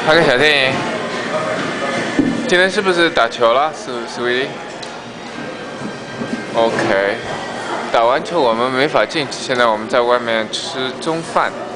拍个小电影。今天是不是打球了，Sweetie？ OK， 打完球我们没法进去，现在我们在外面吃中饭。